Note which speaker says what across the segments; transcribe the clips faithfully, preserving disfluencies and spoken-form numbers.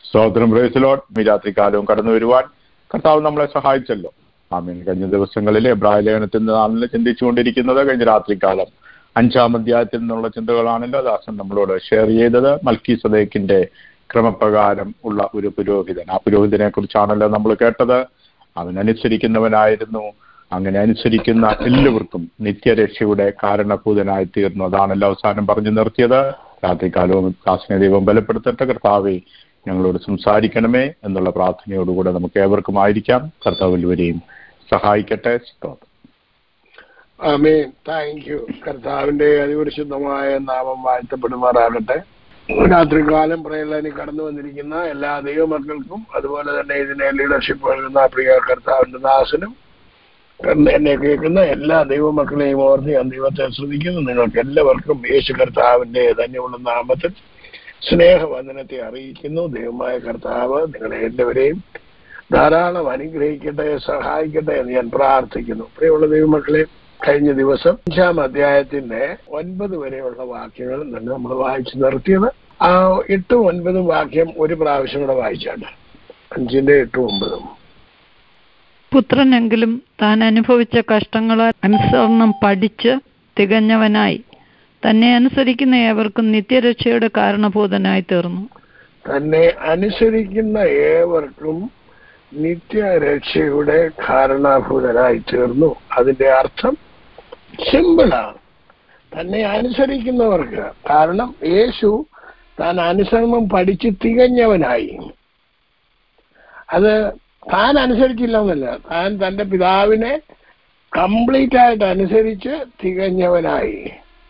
Speaker 1: സ്തോത്രം. Praise the Lord. ഈ രാത്രികാലവും കടന്നു വരുവാൻ കർത്താവ് നമ്മളെ സഹായിച്ചല്ലോ. ആമേൻ. കഴിഞ്ഞ ദിവസങ്ങളിൽ എബ്രായ ലേഖനത്തിൽ നിന്നാണല്ലോ ചിന്തിച്ചുകൊണ്ടിരിക്കുന്നത്. കഴിഞ്ഞ രാത്രികാലം അഞ്ചാം അധ്യായത്തിൽ നിന്നുള്ള ചിന്തകളാണല്ലോ ദാസൻ നമ്മളോട് ഷെയർ ചെയ്തത്. മൽക്കീസദേക്കിന്റെ ക്രമപ്രകാരം ഉള്ള ഒരു പുരോഹിതൻ, ആ പുരോഹിതനെ കുറിച്ചാണല്ലോ നമ്മൾ കേട്ടത്. അവൻ അനുസരിക്കുന്നവനായിരുന്നു. അങ്ങനെ അനുസരിക്കുന്ന എല്ലാവർക്കും നിത്യരക്ഷയുടെ കാരണഭൂതനായി തീർന്നു. അതാണല്ലോ അവസാനം പറഞ്ഞു നിർത്തിയത്. രാത്രികാലവും ദാസനെ ദൈവം ബലപ്പെടുത്തട്ടെ. കർത്താവെ, ഞങ്ങളോട് സംസാരിക്കണമേ എന്നുള്ള പ്രാർത്ഥനയോടുകൂടെ നമുക്ക് ഏവർക്കും ആയിരിക്കാം. കർത്താവ് എല്ലാവരെയും സഹായിക്കട്ടെ.
Speaker 2: ആമേൻ. Thank you. കർത്താവിന്റെ അതിപരിശുദ്ധമായ നാമം വാഴ്ത്തപ്പെടുമാറാകട്ടെ. രാത്രികാലം പ്രേരണി കടന്നു വന്നിരിക്കുന്ന എല്ലാ ദൈവമക്കൾക്കും അതുപോലെ തന്നെ ഇതിനെ ലീഡർഷിപ്പ് നൽകുന്ന പ്രിയ കർത്താവിന്റെ ദാസനും എന്നെ കേൾക്കുന്ന എല്ലാ ദൈവമക്കളെയും ഓർത്ത് ഞാൻ ദൈവത്തെ ശ്രദ്ധിക്കുന്നു. നിങ്ങൾക്ക് എല്ലാവർക്കും യേശു കർത്താവിന്റെ തന്നെയുള്ള നാമത്തിൽ സ്നേഹവന്ദനത്തെ അറിയിക്കുന്നു. ദൈവമായ കർത്താവ് നിങ്ങളെ എല്ലാവരെയും ധാരാളം അനുഗ്രഹിക്കട്ടെ, സഹായിക്കട്ടെ എന്ന് ഞാൻ പ്രാർത്ഥിക്കുന്നു. പ്രിയമുള്ള ദൈവമക്കളെ, കഴിഞ്ഞ ദിവസം അഞ്ചാം അധ്യായത്തിന്റെ ഒൻപത് വരെയുള്ള വാക്യങ്ങൾ തന്നെ നമ്മൾ വായിച്ചു നിർത്തിയത്. ആ എട്ടും ഒൻപതും വാക്യം ഒരു പ്രാവശ്യം കൂടെ വായിച്ചാണ്. അഞ്ചിന്റെ എട്ടും ഒമ്പതും.
Speaker 3: പുത്രനെങ്കിലും താൻ അനുഭവിച്ച കഷ്ടങ്ങളെ അനുസരണം പഠിച്ച് തികഞ്ഞവനായി തന്നെ അനുസരിക്കുന്ന ഏവർക്കും നിത്യരക്ഷയുടെ കാരണഭൂതനായി തീർന്നു.
Speaker 2: തന്നെ അനുസരിക്കുന്ന ഏവർക്കും നിത്യരക്ഷയുടെ കാരണഭൂതനായി തീർന്നു. അതിന്റെ അർത്ഥം സിമ്പിളാണ്. തന്നെ അനുസരിക്കുന്നവർക്ക്, കാരണം യേശു താൻ അനുസരണം പഠിച്ച് തികഞ്ഞവനായി. അത് താൻ അനുസരിച്ചില്ല എന്നല്ല, താൻ തന്റെ പിതാവിനെ കംപ്ലീറ്റ് ആയിട്ട് അനുസരിച്ച് തികഞ്ഞവനായി.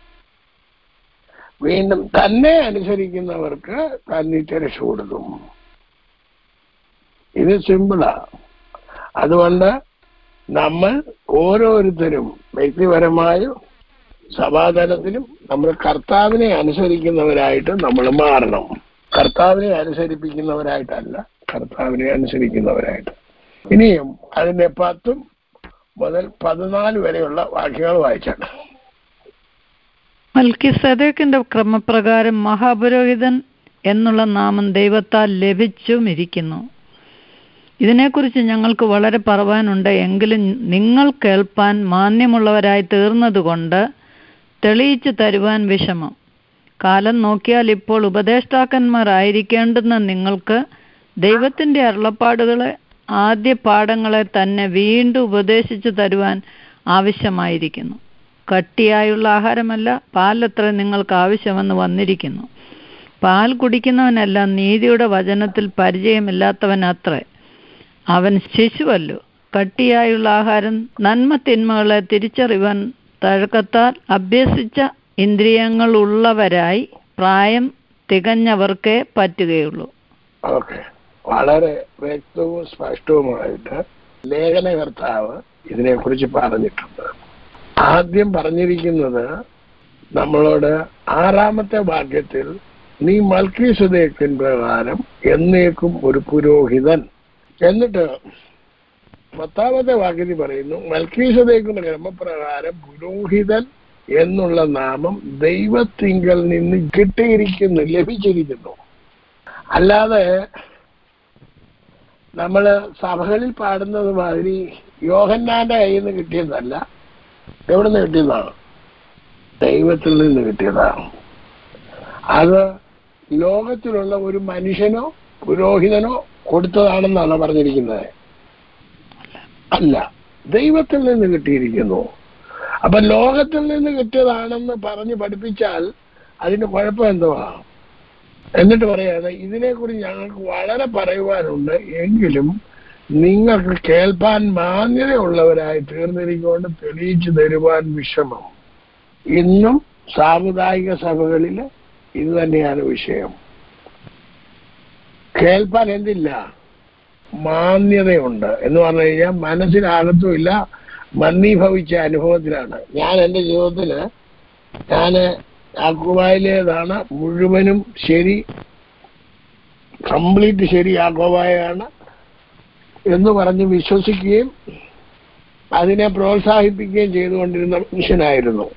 Speaker 2: വീണ്ടും തന്നെ അനുസരിക്കുന്നവർക്ക് താൻ നിത്യരക്ഷ കൊടുക്കും. ഇത് സിമ്പിളാ. അതുകൊണ്ട് നമ്മൾ ഓരോരുത്തരും വ്യക്തിപരമായും സമാധാനത്തിലും നമ്മൾ കർത്താവിനെ അനുസരിക്കുന്നവരായിട്ട് നമ്മൾ മാറണം. കർത്താവിനെ അനുസരിപ്പിക്കുന്നവരായിട്ടല്ല, കർത്താവിനെ അനുസരിക്കുന്നവരായിട്ട്. ഇനിയും അതിന്റെ പത്തും മുതൽ പതിനാല് വരെയുള്ള വാക്യങ്ങൾ വായിച്ചാണ്.
Speaker 3: മൽക്കീസദേക്കിന്റെ ക്രമപ്രകാരം മഹാപുരോഹിതൻ എന്നുള്ള നാമം ദൈവത്താൽ ലഭിച്ചുമിരിക്കുന്നു. ഇതിനെക്കുറിച്ച് ഞങ്ങൾക്ക് വളരെ പറവാനുണ്ട്. എങ്കിലും നിങ്ങൾ കേൾപ്പാൻ മാന്യമുള്ളവരായി തീർന്നതുകൊണ്ട് തെളിയിച്ചു തരുവാൻ വിഷമം. കാലം നോക്കിയാൽ ഇപ്പോൾ ഉപദേഷ്ടാക്കന്മാരായിരിക്കേണ്ടുന്ന നിങ്ങൾക്ക് ദൈവത്തിൻ്റെ അരുളപ്പാടുകളെ, ആദ്യ പാഠങ്ങളെ തന്നെ വീണ്ടും ഉപദേശിച്ചു തരുവാൻ ആവശ്യമായിരിക്കുന്നു. കട്ടിയായുള്ള ആഹാരമല്ല, പാലത്ര നിങ്ങൾക്ക് ആവശ്യമെന്ന് വന്നിരിക്കുന്നു. പാൽ കുടിക്കുന്നവനെല്ലാം നീതിയുടെ വചനത്തിൽ പരിചയമില്ലാത്തവനത്രേ. അവൻ ശിശുവല്ലോ. കട്ടിയായുള്ള ആഹാരം നന്മ തിന്മകളെ തിരിച്ചറിവാൻ തഴക്കത്താൽ അഭ്യസിച്ച ഇന്ദ്രിയങ്ങളുള്ളവരായി പ്രായം തികഞ്ഞവർക്കേ പറ്റുകയുള്ളൂ.
Speaker 2: ഓക്കെ, വളരെ വ്യക്തവും സ്പഷ്ടവുമായിട്ട് ലേഖനകർത്താവ് ഇതിനെക്കുറിച്ച് പറഞ്ഞിട്ടുണ്ട്. ആദ്യം പറഞ്ഞിരിക്കുന്നത് നമ്മളോട് ആറാമത്തെ വാക്യത്തിൽ, നീ മൽക്കീസദേക്കിൻ പ്രകാരം എന്നേക്കും ഒരു പുരോഹിതൻ. എന്നിട്ട് പത്താമത്തെ വാക്യത്തിൽ പറയുന്നു, മൽക്കീസദേക്കിന്റെ ക്രമപ്രകാരം പുരോഹിതൻ എന്നുള്ള നാമം ദൈവത്തിങ്കൽ നിന്ന് കിട്ടിയിരിക്കുന്നു, ലഭിച്ചിരിക്കുന്നു. അല്ലാതെ നമ്മള് സഭകളിൽ പാടുന്നത് മാതിരി യോഹന്നാന്റെ കയ്യിൽ നിന്ന് കിട്ടിയതല്ല. എവിടെ നിന്ന് കിട്ടിയതാണ്? ദൈവത്തിൽ നിന്ന് കിട്ടിയതാണ്. അത് ലോകത്തിലുള്ള ഒരു മനുഷ്യനോ പുരോഹിതനോ കൊടുത്തതാണെന്നാണ് പറഞ്ഞിരിക്കുന്നത്. അല്ല, ദൈവത്തിൽ നിന്ന് കിട്ടിയിരിക്കുന്നു. അപ്പൊ ലോകത്തിൽ നിന്ന് കിട്ടിയതാണെന്ന് പറഞ്ഞ് പഠിപ്പിച്ചാൽ അതിന് കുഴപ്പം എന്തുവാ? എന്നിട്ട് പറയാതെ ഇതിനെക്കുറിച്ച് ഞങ്ങൾക്ക് വളരെ പറയുവാനുണ്ട്, എങ്കിലും നിങ്ങൾക്ക് കേൾപ്പാൻ മാന്യതയുള്ളവരായി തീർന്നിരിക്കൊണ്ട് തെളിയിച്ചു തരുവാൻ വിഷമം. ഇന്നും സാമുദായിക സഭകളിൽ ഇത് തന്നെയാണ് വിഷയം. കേൾപ്പാൻ എന്തില്ല? മാന്യതയുണ്ട് എന്ന് പറഞ്ഞു കഴിഞ്ഞാൽ മനസ്സിനകത്തുമില്ല, മന്ദീഭവിച്ച അനുഭവത്തിലാണ്. ഞാൻ എൻ്റെ ജീവിതത്തില് ഞാന് യാക്കോബായിലേതാണ് മുഴുവനും ശരി, കംപ്ലീറ്റ് ശരി യാക്കോബായാണ് എന്ന് പറഞ്ഞ് വിശ്വസിക്കുകയും അതിനെ പ്രോത്സാഹിപ്പിക്കുകയും ചെയ്തുകൊണ്ടിരുന്ന മനുഷ്യനായിരുന്നു.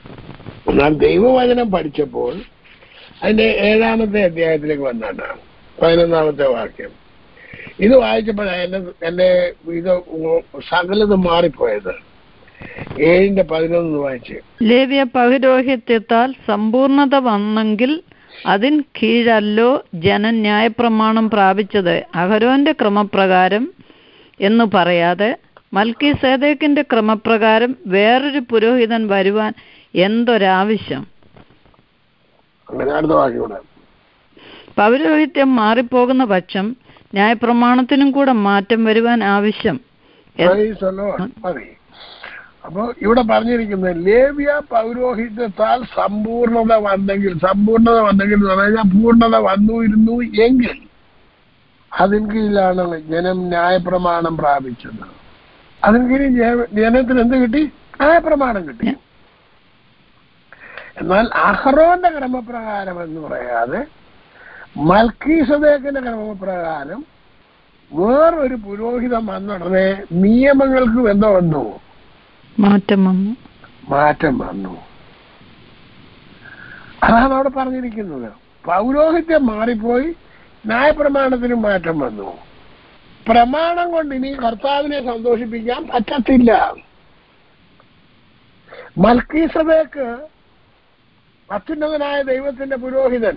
Speaker 2: എന്നാൽ ദൈവവചനം പഠിച്ചപ്പോൾ അതിന്റെ ഏഴാമത്തെ അധ്യായത്തിലേക്ക് വന്നാണ്. പതിനൊന്നാമത്തെ വാക്യം. ഇത് വായിച്ചപ്പോഴാണ് എന്നെ എന്നെ ഇത് സകലതും മാറിപ്പോയത്. ഏഴിന്റെ പതിനൊന്ന് വായിച്ച്.
Speaker 3: ലേവ്യ പൗരോഹിത്യത്താൽ സമ്പൂർണത വന്നെങ്കിൽ അതിൻ കീഴല്ലോ ജനൻ ന്യായപ്രമാണം പ്രാപിച്ചത് അഹരോന്റെ ക്രമപ്രകാരം എന്ന് പറയാതെ മൽക്കീസേദെക്കിന്റെ ക്രമപ്രകാരം വേറൊരു പുരോഹിതൻ വരുവാൻ എന്തൊരാവശ്യം? പൗരോഹിത്യം മാറിപ്പോകുന്ന പക്ഷം ന്യായപ്രമാണത്തിനും കൂടെ മാറ്റം വരുവാൻ ആവശ്യം.
Speaker 2: അപ്പൊ ഇവിടെ പറഞ്ഞിരിക്കുന്നത് ലേവ്യ പൗരോഹിത്യത്താൽ സമ്പൂർണത വന്നെങ്കിൽ, സമ്പൂർണത വന്നെങ്കിൽ എന്ന് പറഞ്ഞാൽ പൂർണ്ണത വന്നുയിരുന്നു എങ്കിൽ അതിന് കീഴിലാണ് ജനം ന്യായപ്രമാണം പ്രാപിച്ചത്. അതിന് കീഴിൽ ജനത്തിന് എന്ത് കിട്ടി? ന്യായപ്രമാണം കിട്ടി. എന്നാൽ അഹ്റോന്റെ ക്രമപ്രകാരം എന്ന് പറയാതെ മൽക്കീസദേക്കിന്റെ ക്രമപ്രകാരം വേറൊരു പുരോഹിതം വന്നുടനെ നിയമങ്ങൾക്കും എന്തോ വന്നു?
Speaker 3: മാറ്റം വന്നു.
Speaker 2: മാറ്റം വന്നു. അതാണ് അവിടെ പറഞ്ഞിരിക്കുന്നത്. പൗരോഹിത്യം മാറിപ്പോയി, ന്യായപ്രമാണത്തിന് മാറ്റം വന്നു. പ്രമാണം കൊണ്ട് ഇനി കർത്താവിനെ സന്തോഷിപ്പിക്കാൻ പറ്റത്തില്ല. മൽക്കീസദേക്ക് അത്യുന്നതനായ ദൈവത്തിന്റെ പുരോഹിതൻ.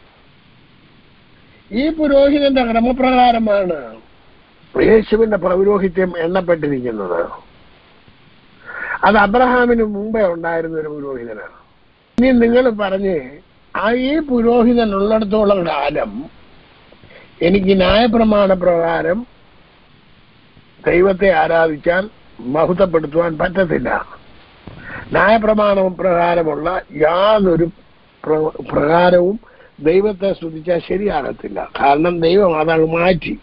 Speaker 2: ഈ പുരോഹിതന്റെ ക്രമപ്രകാരമാണ് യേശുവിന്റെ പൗരോഹിത്യം എണ്ണപ്പെട്ടിരിക്കുന്നത്. അത് അബ്രഹാമിന് മുമ്പേ ഉണ്ടായിരുന്ന ഒരു പുരോഹിതനാണ്. ഇനി നിങ്ങൾ പറഞ്ഞ് ആ ഈ പുരോഹിതൻ ഉള്ളിടത്തോളം കാലം എനിക്ക് ന്യായപ്രമാണ പ്രകാരം ദൈവത്തെ ആരാധിച്ചാൽ മഹത്വപ്പെടുത്തുവാൻ പറ്റത്തില്ല. ന്യായപ്രമാണ പ്രകാരമുള്ള യാതൊരു പ്രകാരവും ദൈവത്തെ സ്തുതിച്ചാൽ ശരിയാകത്തില്ല. കാരണം ദൈവം അതങ്ങ് മാറ്റി.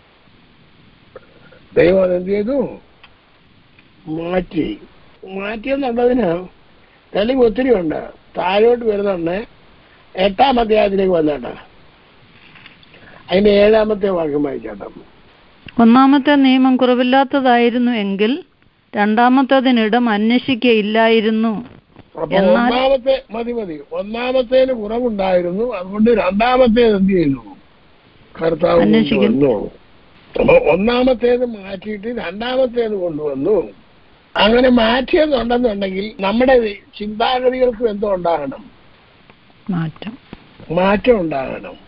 Speaker 2: ദൈവം അതെന്ത് ചെയ്തു? മാറ്റി. മാറ്റിയെന്നുള്ളതിന് തെളിവ് ഒത്തിരി ഉണ്ട്. താഴോട്ട് വരുന്നുണ്ട്. എട്ടാം അധ്യായത്തിലേക്ക് വന്നേട്ടാ. അതിന്റെ ഏഴാമത്തെ വാക്യം വായിച്ചാട്ടം.
Speaker 3: ഒന്നാമത്തെ നിയമം കുറവില്ലാത്തതായിരുന്നു എങ്കിൽ രണ്ടാമത്തേതിനിടം അന്വേഷിക്കയില്ലായിരുന്നു.
Speaker 2: ഒന്നാമത്തെ മതി മതി ഒന്നാമത്തേന് കുറവുണ്ടായിരുന്നു, അതുകൊണ്ട് രണ്ടാമത്തേത് എന്ത് ചെയ്യുന്നു? കർത്താവ് കൊണ്ടുവന്നു. അപ്പൊ ഒന്നാമത്തേത് മാറ്റിയിട്ട് രണ്ടാമത്തേത് കൊണ്ടുവന്നു. അങ്ങനെ മാറ്റിയതുണ്ടെന്നുണ്ടെങ്കിൽ നമ്മുടെ ചിന്താഗതികൾക്കും എന്തോ ഉണ്ടാകണം? മാറ്റം മാറ്റം ഉണ്ടാകണം.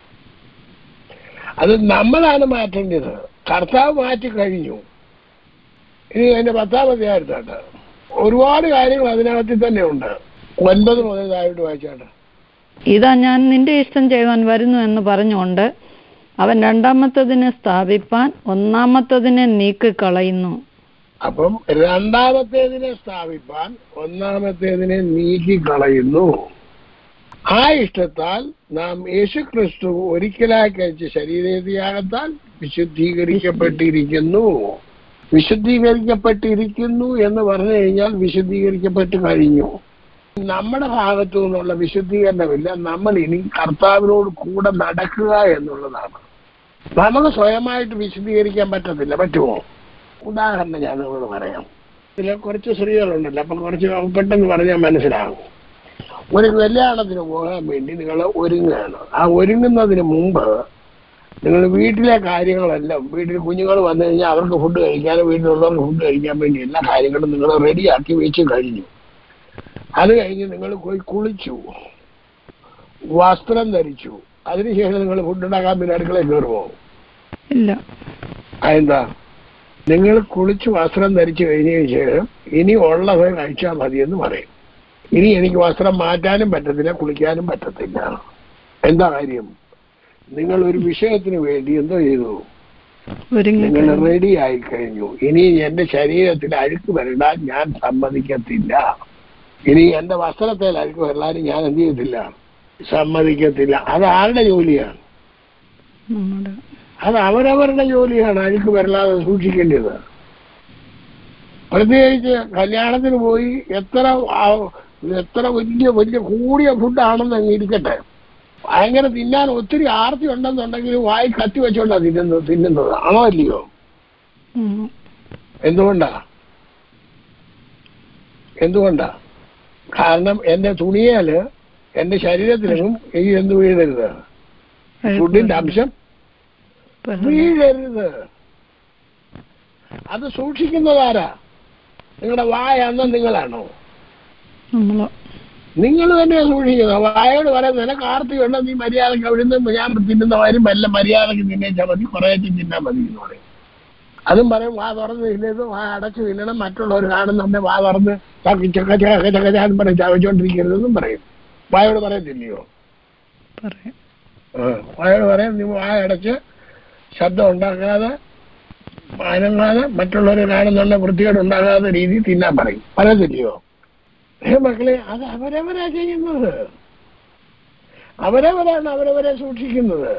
Speaker 2: അത് നമ്മളാണ് മാറ്റേണ്ടത്. കർത്താവ് മാറ്റി കഴിഞ്ഞു. ഇനി അതിന്റെ പത്താമത്തെ ആയിരത്താട്ട് ഒരുപാട് കാര്യങ്ങൾ അതിനകത്തിൽ തന്നെ ഉണ്ട്. ഒൻപത് മുതൽ താഴോട്ട് വായിച്ചാട്ട്.
Speaker 3: ഇതാ ഞാൻ നിന്റെ ഇഷ്ടം ചെയ്യുവാൻ വരുന്നു എന്ന് പറഞ്ഞുകൊണ്ട് അവൻ രണ്ടാമത്തതിനെ സ്ഥാപിപ്പാൻ ഒന്നാമത്തതിനെ നീക്കിക്കളയുന്നു.
Speaker 2: അപ്പം രണ്ടാമത്തേതിനെ സ്ഥാപിപ്പാൻ ഒന്നാമത്തേതിനെ നീക്കിക്കളയുന്നു. ആ ഇഷ്ടത്താൽ നാം യേശുക്രിസ്തു ഒരിക്കലായി കഴിച്ച ശരീരയാഗത്താൽ വിശുദ്ധീകരിക്കപ്പെട്ടിരിക്കുന്നു. വിശുദ്ധീകരിക്കപ്പെട്ടിരിക്കുന്നു എന്ന് പറഞ്ഞു കഴിഞ്ഞാൽ വിശുദ്ധീകരിക്കപ്പെട്ട് കഴിഞ്ഞു. നമ്മുടെ ഭാഗത്തു നിന്നുള്ള വിശുദ്ധീകരണമില്ല. നമ്മൾ ഇനി കർത്താവിനോട് കൂടെ നടക്കുക എന്നുള്ളതാണ്. നമുക്ക് സ്വയമായിട്ട് വിശുദ്ധീകരിക്കാൻ പറ്റത്തില്ല. പറ്റുമോ? ഉദാഹരണം ഞാൻ നിങ്ങളോട് പറയാം. ഇതിൽ കുറച്ച് സ്ത്രീകളുണ്ടല്ലോ, അപ്പം കുറച്ച് പെട്ടെന്ന് പറഞ്ഞാൽ മനസ്സിലാകും. ഒരു കല്യാണത്തിന് പോകാൻ വേണ്ടി നിങ്ങൾ ഒരുങ്ങുകയാണ്. ആ ഒരുങ്ങുന്നതിന് മുമ്പ് നിങ്ങൾ വീട്ടിലെ കാര്യങ്ങളെല്ലാം, വീട്ടിൽ കുഞ്ഞുങ്ങൾ വന്നു കഴിഞ്ഞാൽ അവർക്ക് ഫുഡ് കഴിക്കാനും വീട്ടിലുള്ളവർക്ക് ഫുഡ് കഴിക്കാൻ വേണ്ടി എല്ലാ കാര്യങ്ങളും നിങ്ങൾ റെഡിയാക്കി വെച്ച് കഴിഞ്ഞു. അത് കഴിഞ്ഞ് നിങ്ങൾ പോയി കുളിച്ചു, വസ്ത്രം ധരിച്ചു. അതിനുശേഷം നിങ്ങൾ ഫുഡ് ഉണ്ടാക്കാൻ പിന്നെ അടുക്കളയിൽ കയറുമോ?
Speaker 3: ഇല്ല.
Speaker 2: അതെന്താ? നിങ്ങൾ കുളിച്ച് വസ്ത്രം ധരിച്ചു കഴിഞ്ഞതിന് ശേഷം ഇനി ഉള്ളത് കഴിച്ചാൽ മതിയെന്ന് പറയും. ഇനി എനിക്ക് വസ്ത്രം മാറ്റാനും പറ്റത്തില്ല, കുളിക്കാനും പറ്റത്തില്ല. എന്താ കാര്യം? നിങ്ങൾ ഒരു വിഷയത്തിന് വേണ്ടി എന്തോ ചെയ്തു? നിങ്ങൾ റെഡി ആയി കഴിഞ്ഞു. ഇനി എന്റെ ശരീരത്തിൽ അഴുക്ക് വരണ്ടാൻ ഞാൻ സമ്മതിക്കത്തില്ല. ഇനി എന്റെ വസ്ത്രത്തിൽ അഴുക്ക് വരലാനും ഞാൻ എന്ത് ചെയ്യത്തില്ല? സമ്മതിക്കത്തില്ല. അത് ആരുടെ ജോലിയാണ്? അത് അവരവരുടെ ജോലിയാണ് അഴുക്ക് വരലാതെ സൂക്ഷിക്കേണ്ടത്. പ്രത്യേകിച്ച് കല്യാണത്തിന് പോയി എത്ര എത്ര വലിയ വലിയ കൂടിയ ഫുഡാണെന്ന് അങ്ങ് ഇരിക്കട്ടെ, ഭയങ്കര തിന്നാൻ ഒത്തിരി ആർത്തി ഉണ്ടെന്നുണ്ടെങ്കിൽ വായി കത്തി വെച്ചോണ്ടാ തിന്നുന്നത് തിന്നുന്നത് ആണോ അല്ലയോ? എന്തുകൊണ്ടാ എന്തുകൊണ്ടാ കാരണം എന്റെ തുണിയേല് എന്റെ ശരീരത്തിലും ഈ എന്ത് വീഴരുത്, ഫുഡിന്റെ അംശം വീഴരുത്. അത് സൂക്ഷിക്കുന്നതാരാ? നിങ്ങളുടെ വായാന്നോ നിങ്ങളാണോ? നിങ്ങൾ തന്നെയാ സൂക്ഷിക്കുന്നത്. വായോട് പറയാം, നിനക്ക് ആർത്തിയുണ്ടോ, നീ മര്യാദക്ക് അവിടുന്ന് ഞാൻ തിന്നുന്ന കാര്യം വല്ല മര്യാദക്ക് തിന്നേച്ചാൽ മതി, കുറേച്ച് തിന്നാൻ മതി എന്ന് പറയും. അതും പറയും വാ തുറന്ന് തിന്നത്, വാ അടച്ചു തിന്നണം, മറ്റുള്ളവർ കാണുന്നുണ്ടെ വാ തുറന്ന് ചക്ക ചക്ക ചക്കചാന്ന് പറഞ്ഞ് ചവച്ചോണ്ടിരിക്കരുതെന്നും പറയും. വായോട് പറയത്തില്ലയോ? വായോട് പറയാം, നീ വായ അടച്ച് ശബ്ദം ഉണ്ടാക്കാതെ അനങ്ങാതെ മറ്റുള്ളവരെ കാണുന്നുള്ള വൃത്തികേട് ഉണ്ടാകാത്ത രീതി തിന്നാൻ പറയും. പറയത്തില്ലയോ? ഏ മക്കളെ, അത് അവരവരാ ചെയ്യുന്നത്. അവരവരാണ് അവരവരെ സൂക്ഷിക്കുന്നത്.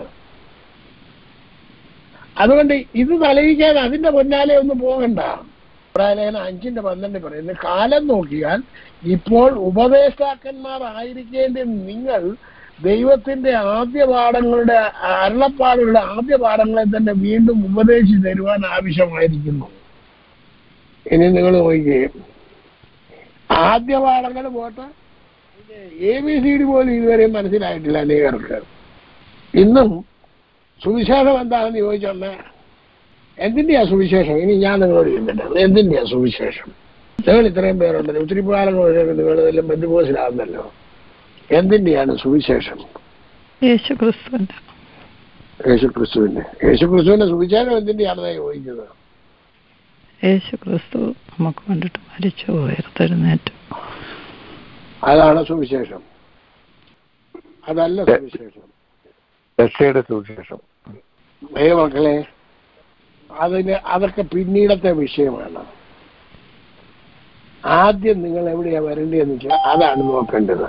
Speaker 2: അതുകൊണ്ട് ഇത് തലയിക്കാൻ അതിന്റെ പൊന്നാലെ ഒന്നും പോകണ്ട. ലേഖനം അഞ്ചിന്റെ പന്ത്രണ്ട് പറയുന്നത്, കാലം നോക്കിയാൽ ഇപ്പോൾ ഉപദേഷ്ടാക്കന്മാർ ആയിരിക്കേണ്ട നിങ്ങൾ ദൈവത്തിന്റെ ആദ്യ പാഠങ്ങളുടെ അരുളപ്പാടുകളുടെ ആദ്യ പാഠങ്ങളെ തന്നെ വീണ്ടും ഉപദേശിച്ചു തരുവാൻ ആവശ്യമായിരിക്കുന്നു. ഇനി നിങ്ങൾ നോക്കുകയും ആദ്യ പാഠങ്ങൾ പോട്ടെ, എ ബി സി ഡി പോലും ഇതുവരെ മനസ്സിലായിട്ടില്ല അനേകർക്ക്. ഇന്നും സുവിശേഷം എന്താണെന്ന് ചോദിച്ചോണ്ടേ, എന്തിന്റെയാ സുവിശേഷം? ഇനി ഞാൻ നിങ്ങളോട് ചോദിക്കട്ടെ, എന്തിന്റെയാ സുവിശേഷം? നിങ്ങൾ ഇത്രയും പേരുണ്ടല്ലോ, ഒത്തിരി കാലങ്ങൾ നിങ്ങൾ ബന്ധുപോസിലാകുന്നല്ലോ. എന്തിന്റെയാണ് സുവിശേഷം?
Speaker 3: യേശുക്രിസ്തുവിന്റെ.
Speaker 2: യേശുക്രിസ്തുവിന്റെ യേശുക്രിസ്തുവിന്റെ സുവിശേഷം എന്തിന്റെയാണെന്നാ ചോദിക്കുന്നത്?
Speaker 3: യേശുക്രിസ്തു നമുക്ക് വേണ്ടിട്ട് മരിച്ചു ഉയർത്തെഴുന്നേറ്റു,
Speaker 2: അതാണ് സുവിശേഷം. അതല്ല സുവിശേഷം,
Speaker 1: രക്ഷയുടെ സുവിശേഷം.
Speaker 2: ഏ മക്കളെ, അതിന് അതൊക്കെ പിന്നീടത്തെ വിഷയമാണ്. ആദ്യം നിങ്ങൾ എവിടെയാ വരേണ്ടതെന്ന് വെച്ചാൽ അതാണ് നോക്കേണ്ടത്.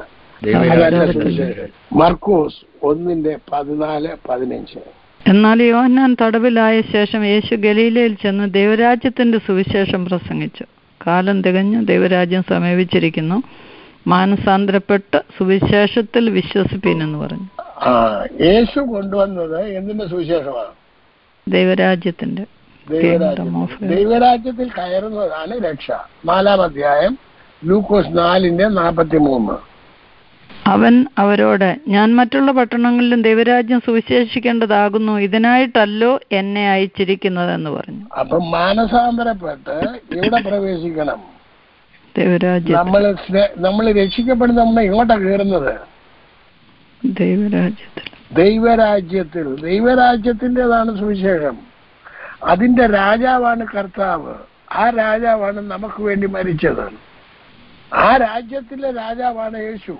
Speaker 2: മർക്കോസ് ഒന്നിന്റെ പതിനാല് പതിനഞ്ച്.
Speaker 3: എന്നാൽ യോഹന്നാൻ തടവിലായ ശേഷം യേശു ഗലീലയിൽ ചെന്ന് ദൈവരാജ്യത്തിന്റെ സുവിശേഷം പ്രസംഗിച്ചു. കാലം തികഞ്ഞു, ദൈവരാജ്യം സമീപിച്ചിരിക്കുന്നു, മാനസാന്തരപ്പെട്ട് സുവിശേഷത്തിൽ വിശ്വസിപ്പീനെന്ന് പറഞ്ഞു.
Speaker 2: ആ യേശു കൊണ്ടുവന്നത് എന്തിന്റെ സുവിശേഷമാണ്?
Speaker 3: ദൈവരാജ്യത്തിന്റെ.
Speaker 2: ദൈവരാജ്യത്തിൽ കയറുന്നതാണ് രക്ഷ. നാലാം അധ്യായം ലൂക്കോസ് നാലിന്റെ നാപ്പത്തി മൂന്ന്.
Speaker 3: അവൻ അവരോട്, ഞാൻ മറ്റുള്ള പട്ടണങ്ങളിലും ദൈവരാജ്യം സുവിശേഷിക്കേണ്ടതാകുന്നു, ഇതിനായിട്ടല്ലോ എന്നെ അയച്ചിരിക്കുന്നതെന്ന് പറഞ്ഞു.
Speaker 2: അപ്പം മാനസാന്തരപ്പെട്ട് എവിടെ പ്രവേശിക്കണം?
Speaker 3: ദൈവരാജ്യം.
Speaker 2: നമ്മൾ നമ്മൾ രക്ഷിക്കപ്പെടുന്ന നമ്മൾ എങ്ങോട്ടാ കയറുന്നത്?
Speaker 3: ദൈവരാജ്യത്തിൽ.
Speaker 2: ദൈവരാജ്യത്തിൽ. ദൈവരാജ്യത്തിൻ്റെതാണ് സുവിശേഷം. അതിന്റെ രാജാവാണ് കർത്താവ്. ആ രാജാവാണ് നമുക്ക് വേണ്ടി മരിച്ചത്. ആ രാജ്യത്തിലെ രാജാവാണ് യേശു.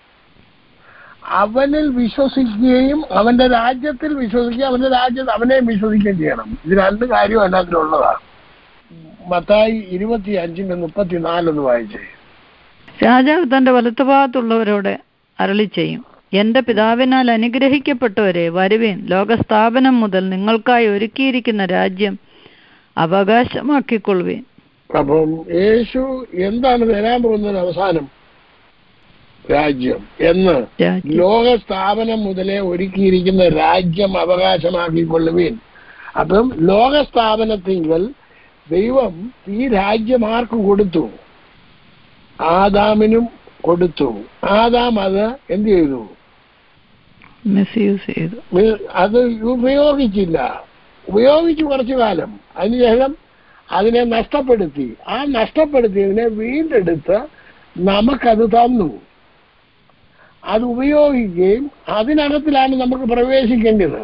Speaker 2: അവനിൽ വിശ്വസിക്കുകയും അവന്റെ രാജ്യത്തിൽ വിശ്വസിക്കുകയും അവന്റെ രാജ്യത്ത് അവനെയും വിശ്വസിക്കുകയും ചെയ്യണം. ഇത് രണ്ട് കാര്യം അതിനകത്തിലുള്ളതാണ്. മത്തായി ഇരുപത്തി അഞ്ചിന്റെ മുപ്പത്തിനാലൊന്ന് വായിച്ചേ.
Speaker 3: രാജാവ് തന്റെ വലത്തുഭാഗത്തുള്ളവരോട് അരുളി ചെയ്യും, എന്റെ പിതാവിനാൽ അനുഗ്രഹിക്കപ്പെട്ടവരെ, വരുവിൻ, ലോകസ്ഥാപനം മുതൽ നിങ്ങൾക്കായി ഒരുക്കിയിരിക്കുന്ന രാജ്യം അവകാശമാക്കിക്കൊള്ളുവിൻ.
Speaker 2: അപ്പം യേശു എന്താണ് തരാൻ പോകുന്നത്? അവസാനം രാജ്യം എന്ന്. ലോകസ്ഥാപനം മുതലേ ഒരുക്കിയിരിക്കുന്ന രാജ്യം അവകാശമാക്കിക്കൊള്ളുവിൻ. അപ്പം ലോകസ്ഥാപനത്തിങ്കൽ ദൈവം ഈ രാജ്യം ആർക്ക് കൊടുത്തു? ആദാമിനും കൊടുത്തു. ആദാം അത് എന്ത് ചെയ്തു?
Speaker 3: മിസ്യൂസ് ചെയ്തു.
Speaker 2: അത് ഉപയോഗിച്ചില്ല. ഉപയോഗിച്ചു കുറച്ചു കാലം, അതിനുശേഷം അതിനെ നഷ്ടപ്പെടുത്തി. ആ നഷ്ടപ്പെടുത്തിയതിനെ വീണ്ടെടുത്ത് നമുക്കത് തന്നു. അത് ഉപയോഗിക്കുകയും അതിനകത്തിലാണ് നമുക്ക് പ്രവേശിക്കേണ്ടത്.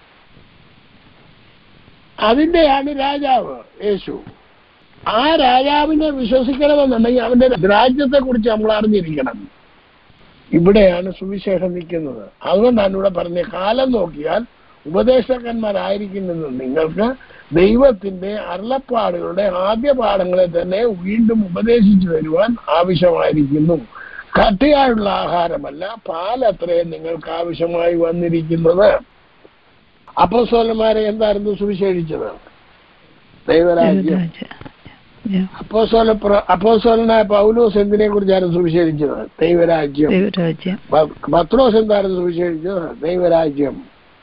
Speaker 2: അതിൻ്റെയാണ് രാജാവ് യേശു. ആ രാജാവിനെ വിശ്വസിക്കണമെന്നുണ്ടെങ്കിൽ അവന്റെ രാജ്യത്തെ കുറിച്ച് നമ്മൾ അറിഞ്ഞിരിക്കണം. ഇവിടെയാണ് സുവിശേഷം നിൽക്കുന്നത്. അതുകൊണ്ടാണ് ഇവിടെ പറഞ്ഞ, കാലം നോക്കിയാൽ ഉപദേശകന്മാരായിരിക്കുന്നത് നിങ്ങൾക്ക് ദൈവത്തിന്റെ അരുളപ്പാടുകളുടെ ആദ്യ പാഠങ്ങളെ തന്നെ വീണ്ടും ഉപദേശിച്ചു തരുവാൻ ആവശ്യമായിരിക്കുന്നു. കട്ടിയായുള്ള ആഹാരമല്ല, പാലത്രയും നിങ്ങൾക്ക് ആവശ്യമായി വന്നിരിക്കുന്നത്. അപ്പോസ്തലന്മാരെ എന്തായിരുന്നു സുവിശേഷിച്ചത്? ദൈവരാജ്യം. അപ്പോസ്തല അപ്പോസ്തലനായ പൗലോസ് എന്തിനെ കുറിച്ചായിരുന്നു സുവിശേഷിച്ചത്? ദൈവരാജ്യം. പത്രോസ് എന്തായിരുന്നു സുവിശേഷിച്ചത്? ദൈവരാജ്യം.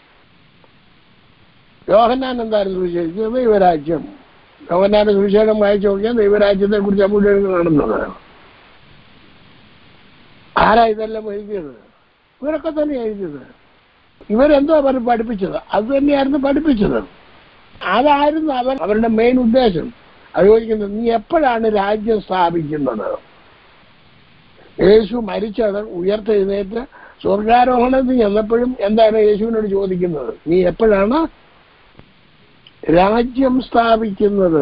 Speaker 2: യോഹന്നാൻ എന്തായിരുന്നു സുവിശേഷിച്ചത്? ദൈവരാജ്യം. യോഹന്നാന്റെ സുവിശേഷം വായിച്ചു നോക്കിയാൽ ദൈവരാജ്യത്തെ കുറിച്ച് അവിടെ കാണുന്നത്. ആരാ ഇതെല്ലാം എഴുതിയത്? ഇവരൊക്കെ തന്നെ എഴുതിയത്. ഇവരെന്തോ അവർ പഠിപ്പിച്ചത് അത് തന്നെയായിരുന്നു പഠിപ്പിച്ചത്. അതായിരുന്നു അവർ അവരുടെ മെയിൻ ഉദ്ദേശം. അത് ചോദിക്കുന്നത്, നീ എപ്പോഴാണ് രാജ്യം സ്ഥാപിക്കുന്നത്? യേശു മരിച്ചത് ഉയർത്തെഴുന്നേറ്റ് സ്വർഗാരോഹണത്തിൽ ചെന്നപ്പോഴും എന്താണ് യേശുവിനോട് ചോദിക്കുന്നത്? നീ എപ്പോഴാണ് രാജ്യം സ്ഥാപിക്കുന്നത്?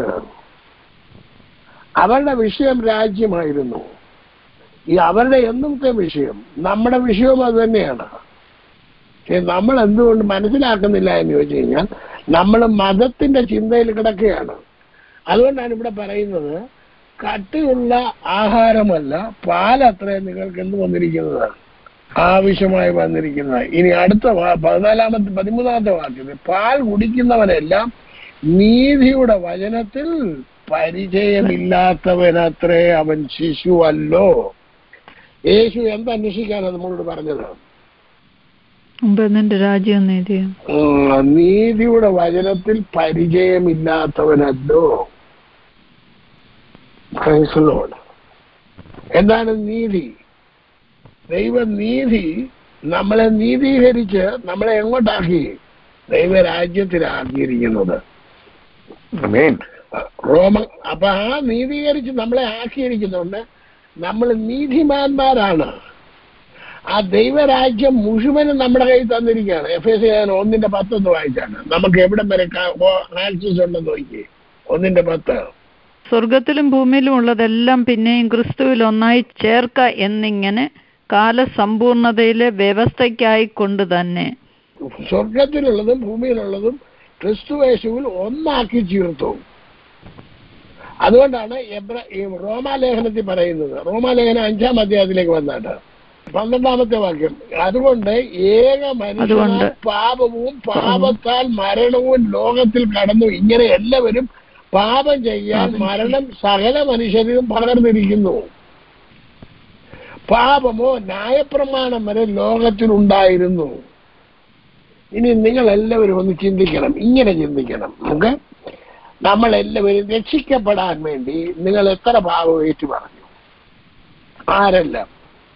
Speaker 2: അവരുടെ വിഷയം രാജ്യമായിരുന്നു. ഈ അവരുടെ എന്നത്തെ വിഷയം നമ്മുടെ വിഷയവും അത് തന്നെയാണ്. പക്ഷെ നമ്മൾ എന്തുകൊണ്ട് മനസ്സിലാക്കുന്നില്ല എന്ന് ചോദിച്ചു കഴിഞ്ഞാൽ നമ്മൾ മതത്തിന്റെ ചിന്തയിൽ കിടക്കുകയാണ്. അതുകൊണ്ടാണ് ഇവിടെ പറയുന്നത്, കട്ടിയുള്ള ആഹാരമല്ല പാലത്രേ നിങ്ങൾക്ക് എന്ത് വന്നിരിക്കുന്നത്, ആവശ്യമായി വന്നിരിക്കുന്നത്. ഇനി അടുത്ത പതിനാലാമത്തെ പതിമൂന്നാമത്തെ വാക്യത്തിൽ, പാൽ കുടിക്കുന്നവനെല്ലാം നീതിയുടെ വചനത്തിൽ പരിചയമില്ലാത്തവനത്രേ അവൻ ശിശുവല്ലോ. യേശു എന്തന്വേഷിക്കാനാണ് നമ്മളോട് പറഞ്ഞത്?
Speaker 3: രാജ്യം നീതി,
Speaker 2: നീതിയുടെ വചനത്തിൽ പരിചയമില്ലാത്തവനല്ലോ. എന്താണ് നീതി? ദൈവനീതി നമ്മളെ നീതീകരിച്ച് നമ്മളെ എങ്ങോട്ടാക്കി? ദൈവരാജ്യത്തിലാക്കിയിരിക്കുന്നത്. റോമ അപ്പൊ ആ നീതീകരിച്ച് നമ്മളെ ആക്കിയിരിക്കുന്നുണ്ട്. നമ്മൾ നീതിമാന്മാരാണ്. ആ ദൈവരാജ്യം മുഴുവനും നമ്മുടെ കയ്യിൽ തന്നിരിക്കുകയാണ്. എഫ് എസ് ഞാൻ ഒന്നിന്റെ പത്തൊന്ന് വായിച്ചാണ്. നമുക്ക് എവിടം വരെ ആക്സസ് ഉണ്ടെന്ന് നോക്കി. ഒന്നിന്റെ പത്ത്,
Speaker 3: സ്വർഗത്തിലും ഭൂമിയിലും ഉള്ളതെല്ലാം പിന്നെയും ക്രിസ്തുവിൽ ഒന്നായി ചേർക്ക എന്നിങ്ങനെ കാലസമ്പൂർണതയിലെ വ്യവസ്ഥയ്ക്കായി കൊണ്ട് തന്നെ.
Speaker 2: സ്വർഗത്തിലുള്ളതും ഭൂമിയിലുള്ളതും ക്രിസ്തു യേശുവിൽ ഒന്നാക്കി ചേർത്തു. അതുകൊണ്ടാണ് എബ്ര ഈ റോമാലേഖനത്തിൽ പറയുന്നത്. റോമാലേഖനം അഞ്ചാം അധ്യായത്തിലേക്ക് വന്നാട്ട് പന്ത്രണ്ടാമത്തെ വാക്യം, അതുകൊണ്ട് ഏക മനുഷ്യൻ പാപവും പാപത്താൽ മരണവും ലോകത്തിൽ കടന്നു. ഇങ്ങനെ എല്ലാവരും പാപം ചെയ്യാൻ മരണം സകല മനുഷ്യരിലും പകർന്നിരിക്കുന്നു. പാപമോ ന്യായപ്രമാണം വരെ ലോകത്തിലുണ്ടായിരുന്നു. ഇനി നിങ്ങൾ എല്ലാവരും ഒന്ന് ചിന്തിക്കണം, ഇങ്ങനെ ചിന്തിക്കണം. നമുക്ക് നമ്മളെല്ലാവരും രക്ഷിക്കപ്പെടാൻ വേണ്ടി നിങ്ങൾ എത്ര പാപം ഏറ്റു പറഞ്ഞു? ആരെല്ലാം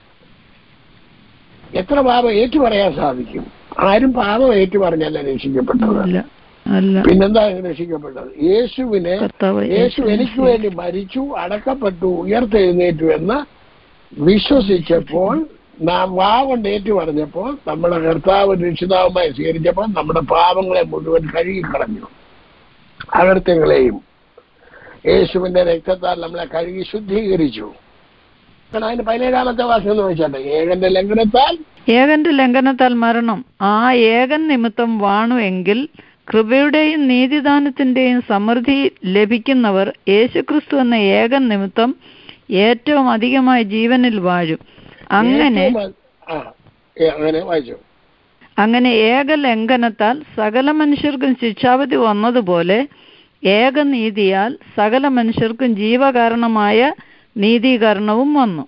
Speaker 2: എത്ര പാപം ഏറ്റു പറയാൻ സാധിക്കും? ആരും പാപം ഏറ്റു പറഞ്ഞല്ല രക്ഷിക്കപ്പെട്ടത്. പിന്നെന്താ രക്ഷിക്കപ്പെട്ടത്? യേശുവിനെ യേശു എനിക്ക് വേണ്ടി മരിച്ചു, അടക്കപ്പെട്ടു, ഉയർത്തെഴുന്നേറ്റു എന്ന് വിശ്വസിച്ചപ്പോൾ, നാം വാ കൊണ്ട് ഏറ്റു പറഞ്ഞപ്പോൾ, നമ്മുടെ കർത്താവ് രക്ഷിതാവുമായി സ്വീകരിച്ചപ്പോൾ നമ്മുടെ പാപങ്ങളെ മുഴുവൻ കഴുകിക്കളഞ്ഞു. അകൃത്യങ്ങളെയും യേശുവിന്റെ രക്തത്താൽ നമ്മളെ കഴുകി ശുദ്ധീകരിച്ചു. അതിന് പതിനേഴാമത്തെ വാക്യം എന്ന് വെച്ചാട്ടെ, ഏകന്റെ ലംഘനത്താൽ
Speaker 3: ഏകന്റെ ലംഘനത്താൽ മരണം ആ ഏകൻ നിമിത്തം വാണു എങ്കിൽ കൃപയുടെയും നീതിദാനത്തിന്റെയും സമൃദ്ധി ലഭിക്കുന്നവർ യേശുക്രിസ്തു എന്ന ഏകൻ നിമിത്തം ഏറ്റവും അധികമായി ജീവനിൽ വാഴും. അങ്ങനെ അങ്ങനെ ഏക ലംഘനത്താൽ സകല മനുഷ്യർക്കും ശിക്ഷാവിധി വന്നതുപോലെ ഏകനീതിയാൽ സകല മനുഷ്യർക്കും ജീവകാരണമായ നീതീകരണവും വന്നു.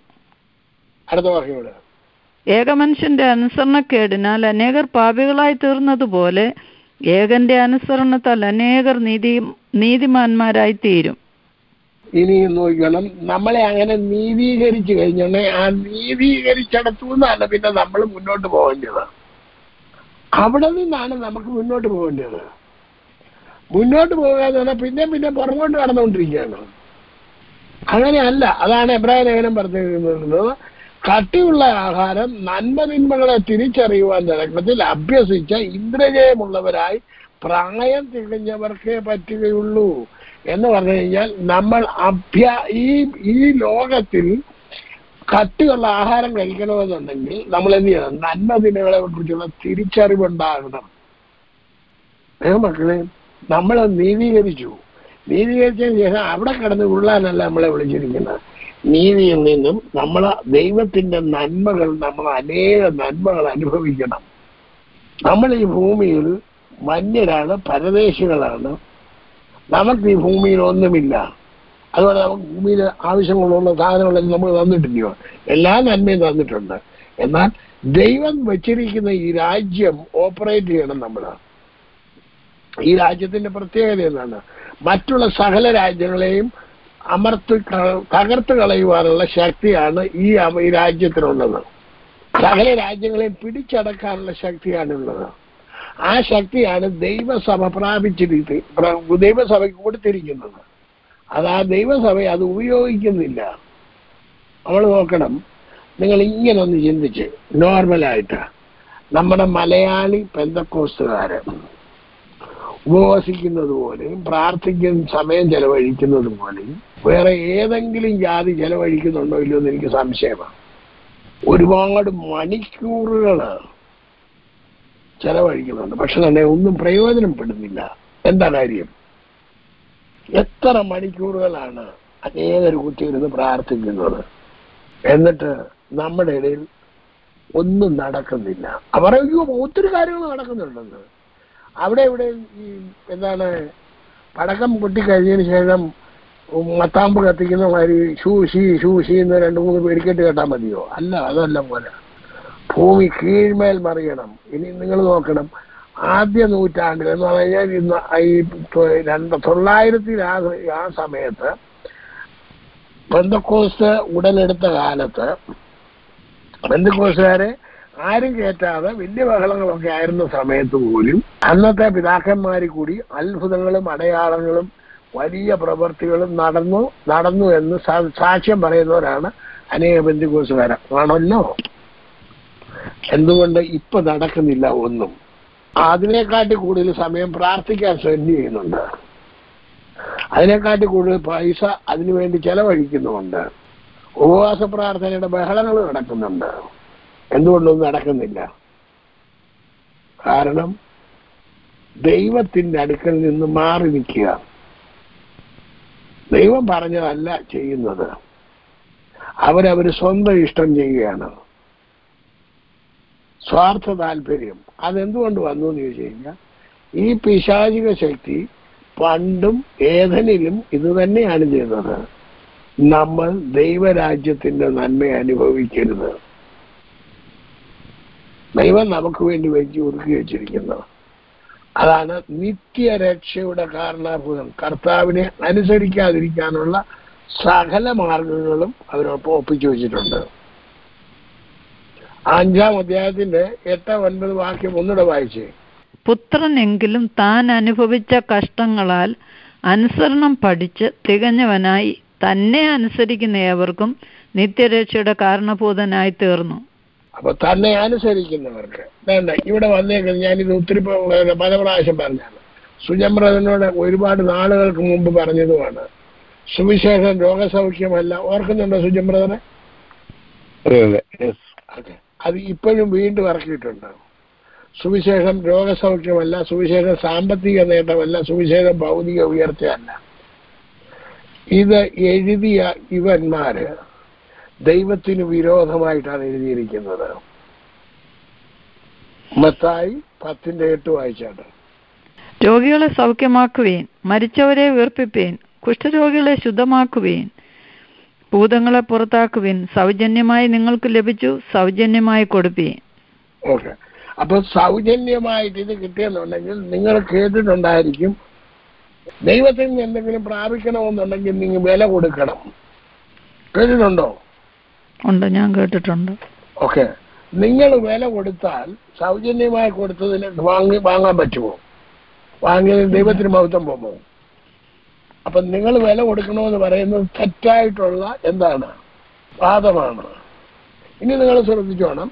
Speaker 3: ഏകമനുഷ്യന്റെ അനുസരണക്കേടിനാൽ അനേകർ പാപികളായി തീർന്നതുപോലെ ഏകന്റെ അനുസരണത്താൽ അനേകർ നീതി നീതിമാന്മാരായി തീരും.
Speaker 2: ഇനി നോക്കണം, നമ്മളെ അങ്ങനെ നീതീകരിച്ചു കഴിഞ്ഞാൽ ആ നീതീകരിച്ചടത്തു നിന്നല്ല പിന്നെ നമ്മൾ മുന്നോട്ട് പോകേണ്ടത്. അവിടെ നിന്നാണ് നമുക്ക് മുന്നോട്ട് പോകേണ്ടത്. മുന്നോട്ട് പോകാന്ന് പറഞ്ഞാൽ പിന്നെ പിന്നെ പുറകോട്ട് കടന്നുകൊണ്ടിരിക്കുകയാണ്. അങ്ങനെയല്ല. അതാണ് എബ്രായ ലേഖനം പറഞ്ഞിരുന്നത്, കട്ടിയുള്ള ആഹാരം നന്മ തിന്മകളെ തിരിച്ചറിയുവാൻ തരത്തിൽ അഭ്യസിച്ച ഇന്ദ്രജയമുള്ളവരായി പ്രായം തികഞ്ഞവർക്കേ പറ്റുകയുള്ളൂ എന്ന് പറഞ്ഞു കഴിഞ്ഞാൽ, നമ്മൾ അഭ്യ ഈ ഈ ലോകത്തിൽ കട്ടിയുള്ള ആഹാരം കഴിക്കണമെന്നുണ്ടെങ്കിൽ നമ്മൾ എന്ത് ചെയ്യണം? നന്മ തിന്മകളെ കുറിച്ചുള്ള തിരിച്ചറിവുണ്ടാകണം. മക്കളെ, നമ്മൾ നീതീകരിച്ചു. നീതീകരിച്ചതിന് ശേഷം അവിടെ കിടന്ന് ഉള്ളാനല്ല നമ്മളെ വിളിച്ചിരിക്കുന്നത്. നീതിയിൽ നിന്നും നമ്മൾ ദൈവത്തിന്റെ നന്മകൾ, നമ്മൾ അനേക നന്മകൾ അനുഭവിക്കണം. നമ്മൾ ഈ ഭൂമിയിൽ മന്യരാണ്, പരദേശികളാണ്. നമുക്ക് ഈ ഭൂമിയിൽ ഒന്നുമില്ല. അതുപോലെ നമുക്ക് ഭൂമിയിൽ ആവശ്യങ്ങളുള്ള സാധനങ്ങളെല്ലാം നമുക്ക് തന്നിട്ടില്ലയോ? എല്ലാ നന്മയും തന്നിട്ടുണ്ട്. എന്നാൽ ദൈവം വെച്ചിരിക്കുന്ന ഈ രാജ്യം ഓപ്പറേറ്റ് ചെയ്യണം. നമ്മൾ ഈ രാജ്യത്തിന്റെ പ്രത്യേകത എന്താണ്? മറ്റുള്ള സകല രാജ്യങ്ങളെയും അമർത്തി തകർത്ത് കളയുവാനുള്ള ശക്തിയാണ് ഈ ഈ രാജ്യത്തിനുള്ളത്. സകല രാജ്യങ്ങളെയും പിടിച്ചടക്കാനുള്ള ശക്തിയാണുള്ളത്. ആ ശക്തിയാണ് ദൈവസഭ പ്രാപിച്ചിരിക്കുന്നത്, ദൈവസഭയ്ക്ക് കൊടുത്തിരിക്കുന്നത്. അത് ആ ദൈവസഭയെ അത് ഉപയോഗിക്കുന്നില്ല. നമ്മൾ നോക്കണം, നിങ്ങൾ ഇങ്ങനെ ഒന്ന് ചിന്തിച്ച് നോർമലായിട്ട് നമ്മുടെ മലയാളി പെന്തക്കോസ്തുകാര് ഉപവസിക്കുന്നത് പോലെയും പ്രാർത്ഥിക്കുന്ന സമയം ചെലവഴിക്കുന്നത് പോലെയും വേറെ ഏതെങ്കിലും ജാതി ചെലവഴിക്കുന്നുണ്ടോ ഇല്ലയോ എന്ന് എനിക്ക് സംശയമാണ്. ഒരുപാട് മണിക്കൂറുകൾ ചെലവഴിക്കുന്നുണ്ട്, പക്ഷെ തന്നെ ഒന്നും പ്രയോജനപ്പെടുന്നില്ല. എന്താ കാര്യം? എത്ര മണിക്കൂറുകളാണ് അനേകർ കുത്തിയിരുന്ന് പ്രാർത്ഥിക്കുന്നത്, എന്നിട്ട് നമ്മുടെ ഇടയിൽ ഒന്നും നടക്കുന്നില്ല. അവർ ഒത്തിരി കാര്യങ്ങൾ നടക്കുന്നുണ്ടെന്ന്. അവിടെ ഇവിടെ ഈ എന്താണ് പടക്കം പൊട്ടിക്കഴിഞ്ഞതിന് ശേഷം മത്താമ്പ് കത്തിക്കുന്ന മാതിരി ഷൂ ഷീ ഷൂ ഷീ എന്ന് രണ്ട് മൂന്ന് വെടിക്കെട്ട് കേട്ടാൽ മതിയോ? അല്ല, അതല്ല പോലെ. ഭൂമി കീഴ്മേൽ മറിയണം. ഇനി നിങ്ങൾ നോക്കണം, ആദ്യ നൂറ്റാണ്ടിൽ എന്ന് പറഞ്ഞു കഴിഞ്ഞാൽ ഇന്ന് ഈ രണ്ട് തൊള്ളായിരത്തി ആ സമയത്ത് പെന്തക്കോസ്ത് ഉടലെടുത്ത കാലത്ത് പെന്തക്കോസ്തുകാരെ ആരും കയറ്റാതെ വലിയ ബഹളങ്ങളൊക്കെ ആയിരുന്ന സമയത്ത് പോലും അന്നത്തെ പിതാക്കന്മാരിൽ കൂടി അത്ഭുതങ്ങളും അടയാളങ്ങളും വലിയ പ്രവൃത്തികളും നടന്നു നടന്നു എന്ന് സാക്ഷ്യം പറയുന്നവരാണ് അനേക പെന്തക്കോസ്തുകാർ. ആണല്ലോ. എന്തുകൊണ്ട് ഇപ്പൊ നടക്കുന്നില്ല ഒന്നും? അതിനെക്കാട്ടി കൂടുതൽ സമയം പ്രാർത്ഥിക്കാൻ സ്പെൻഡ് ചെയ്യുന്നുണ്ട്, അതിനെക്കാട്ടി കൂടുതൽ പൈസ അതിനുവേണ്ടി ചെലവഴിക്കുന്നുമുണ്ട്, ഉപവാസ പ്രാർത്ഥനയുടെ ബഹളങ്ങൾ നടക്കുന്നുണ്ട്. എന്തുകൊണ്ടൊന്നും നടക്കുന്നില്ല? കാരണം ദൈവത്തിന്റെ അടുക്കൽ നിന്ന് മാറി നിൽക്കുക. ദൈവം പറഞ്ഞതല്ല ചെയ്യുന്നത്, അവരവര് സ്വന്തം ഇഷ്ടം ചെയ്യുകയാണ്. സ്വാർത്ഥ താല്പര്യം. അതെന്തുകൊണ്ട് വന്നു എന്ന് ചോദിച്ചു കഴിഞ്ഞാൽ ഈ പിശാചിക ശക്തി പണ്ടും ഏതനിലും ഇത് തന്നെയാണ് ചെയ്യുന്നത്. നമ്മൾ ദൈവരാജ്യത്തിന്റെ നന്മ അനുഭവിക്കരുത്. ദൈവം നമുക്ക് വേണ്ടി വെച്ച് ഒരുക്കി വെച്ചിരിക്കുന്നത് അതാണ് നിത്യരക്ഷയുടെ കാരണഭൂതം. കർത്താവിനെ അനുസരിക്കാതിരിക്കാനുള്ള സകല മാർഗങ്ങളും അവരൊപ്പം ഒപ്പിച്ചു വെച്ചിട്ടുണ്ട്. അഞ്ചാം അധ്യായത്തിന്റെ എട്ട് ഒൻപത് വാക്യം ഒന്നുകൂടെ വായിച്ചേ.
Speaker 3: പുത്രനെങ്കിലും താൻ അനുഭവിച്ച കഷ്ടങ്ങളാൽ അനുസരണം പഠിച്ച് തികഞ്ഞവനായി തന്നെ അനുസരിക്കുന്ന ഏവർക്കും നിത്യരക്ഷയുടെ കാരണഭൂതനായി തീർന്നു.
Speaker 2: അപ്പൊ തന്നെ അനുസരിക്കുന്നവർക്ക് വേണ്ട. ഇവിടെ വന്നേക്കുന്നത് ഞാനിത് ഒത്തിരി പല പ്രാവശ്യം പറഞ്ഞാണ്. സുജമ്രതനോട് ഒരുപാട് നാളുകൾക്ക് മുമ്പ് പറഞ്ഞതുമാണ്. സുവിശേഷം രോഗസൗഖ്യമല്ല. ഓർക്കുന്നുണ്ടോ സുജമ്രതനെ? അത് ഇപ്പോഴും വീണ്ടും ഇറക്കിയിട്ടുണ്ട്. സുവിശേഷം രോഗസൗഖ്യമല്ല, സുവിശേഷം സാമ്പത്തിക നേട്ടമല്ല, സുവിശേഷം ഭൗതിക ഉയർച്ചയല്ല. ഇത് എഴുതിയ ഇവന്മാര് ദൈവത്തിന് വിരോധമായിട്ടാണ് എഴുതിയിരിക്കുന്നത്. മത്തായി പത്തിന്റെ എട്ട് വായിച്ചാണ്.
Speaker 3: രോഗികളെ സൗഖ്യമാക്കുവീൻ, മരിച്ചവരെ ഉയർപ്പിപ്പീൻ, കുഷ്ഠരോഗികളെ ശുദ്ധമാക്കുവീൻ, ഭൂതങ്ങളെ പുറത്താക്കുവീൻ, സൗജന്യമായി നിങ്ങൾക്ക് ലഭിച്ചു, സൗജന്യമായി കൊടുപ്പീൻ.
Speaker 2: ഓക്കെ. അപ്പൊ സൗജന്യമായിട്ട് ഇത് കിട്ടിയെന്നുണ്ടെങ്കിൽ നിങ്ങൾ കേട്ടിട്ടുണ്ടായിരിക്കും, ദൈവത്തിൽ നിന്ന് എന്തെങ്കിലും പ്രാപിക്കണമെന്നുണ്ടെങ്കിൽ നിങ്ങൾ വില കൊടുക്കണം. കേട്ടിട്ടുണ്ടോ?
Speaker 3: ഉണ്ട്, ഞാൻ കേട്ടിട്ടുണ്ട്.
Speaker 2: ഓക്കെ. നിങ്ങൾ വില കൊടുത്താൽ സൗജന്യമായി കൊടുത്തതിന് വാങ്ങി വാങ്ങാൻ പറ്റുമോ? വാങ്ങിയത് ദൈവത്തിന് മഹത്വം പോകുമോ? അപ്പൊ നിങ്ങൾ വില കൊടുക്കണമെന്ന് പറയുന്നത് തെറ്റായിട്ടുള്ള എന്താണ് വാദമാണ്. ഇനി നിങ്ങൾ ശ്രദ്ധിച്ചോണം,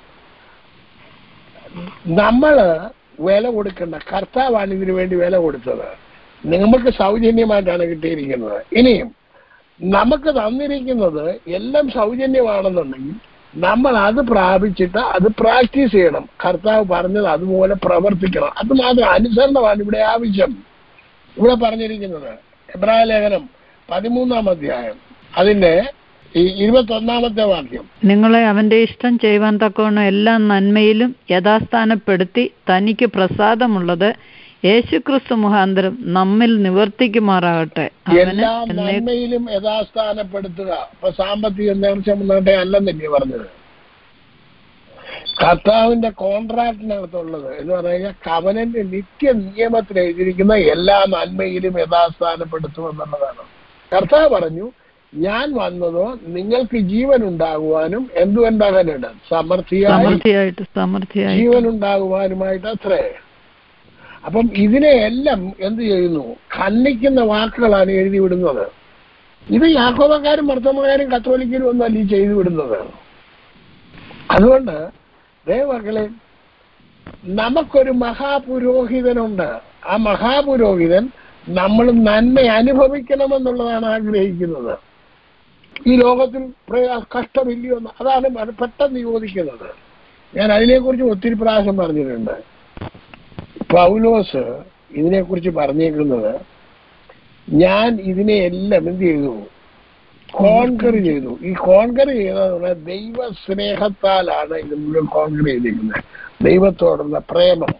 Speaker 2: നമ്മള് വില കൊടുക്കേണ്ട, കർത്താവാണ് ഇതിനു വേണ്ടി വില കൊടുത്തത്. നമുക്ക് സൗജന്യമായിട്ടാണ് കിട്ടിയിരിക്കുന്നത്. ഇനിയും നമുക്ക് തന്നിരിക്കുന്നത് എല്ലാം സൗജന്യമാണെന്നുണ്ടെങ്കിൽ നമ്മൾ അത് പ്രാപിച്ചിട്ട് അത് പ്രാക്ടീസ് ചെയ്യണം. കർത്താവ് പറഞ്ഞത് അതുപോലെ പ്രവർത്തിക്കണം. അത് മാത്രം അനുസരണമാണ് ഇവിടെ ആവശ്യം. ഇവിടെ പറഞ്ഞിരിക്കുന്നത് എബ്രായ ലേഖനം പതിമൂന്നാം അധ്യായം അതിന്റെ ഈ ഇരുപത്തി ഒന്നാമത്തെ വാക്യം,
Speaker 3: നിങ്ങളെ അവന്റെ ഇഷ്ടം ചെയ്യുവാൻ തക്കവണ്ണം എല്ലാ നന്മയിലും യഥാസ്ഥാനപ്പെടുത്തി തനിക്ക് പ്രസാദമുള്ളത് യേശുക്രിസ്തു മുഖാന്തരം നമ്മിൽ നിവർത്തിക്കുമാറാകട്ടെ.
Speaker 2: എല്ലാ നന്മയിലും യഥാസ്ഥാനപ്പെടുത്തുക. അപ്പൊ സാമ്പത്തിക നേർച്ച മുന്നോട്ടെ അല്ലെന്നല്ലേ പറഞ്ഞത്? കർത്താവിന്റെ കോൺട്രാക്ടിനകത്തുള്ളത് എന്ന് പറഞ്ഞാൽ കവനന്റ് നിത്യ നിയമത്തിൽ എഴുതിയിരിക്കുന്ന എല്ലാ നന്മയിലും യഥാസ്ഥാനപ്പെടുത്തുമെന്നുള്ളതാണ്. കർത്താവ് പറഞ്ഞു ഞാൻ വന്നതോ നിങ്ങൾക്ക് ജീവൻ ഉണ്ടാകുവാനും എന്തുണ്ടാകാനായിട്ട് സമൃദ്ധിയായി ജീവൻ ഉണ്ടാകുവാനുമായിട്ട് അത്രേ. അപ്പം ഇതിനെയെല്ലാം എന്ത് ചെയ്യുന്നു? ഖണ്ഡിക്കുന്ന വാക്കുകളാണ് എഴുതി വിടുന്നത്. ഇത് യാക്കോബക്കാരും മർത്തോമക്കാരും കത്തോലിക്കരും ഒന്നും അല്ല ഈ ചെയ്തു വിടുന്നത്. അതുകൊണ്ട് ദൈവമക്കളെ, നമുക്കൊരു മഹാപുരോഹിതനുണ്ട്. ആ മഹാപുരോഹിതൻ നമ്മൾ നന്മ അനുഭവിക്കണമെന്നുള്ളതാണ് ആഗ്രഹിക്കുന്നത്. ഈ ലോകത്തിൽ കഷ്ടമില്ലയോ എന്ന് അതാണ് പെട്ടെന്ന് ചോദിക്കുന്നത്. ഞാൻ അതിനെക്കുറിച്ച് ഒത്തിരി പ്രാവശ്യം പറഞ്ഞിട്ടുണ്ട്. പൗലോസ് ഇതിനെക്കുറിച്ച് പറഞ്ഞേക്കുന്നത്, ഞാൻ ഇതിനെയെല്ലാം എന്ത് ചെയ്തു? കോൺകർ ചെയ്തു. ഈ കോൺകർ ചെയ്തതെന്ന് പറഞ്ഞാൽ ദൈവ സ്നേഹത്താലാണ് ഇത് മുഴുവൻ കോൺകർ ചെയ്തിരിക്കുന്നത്. ദൈവത്തോടുള്ള പ്രേമം,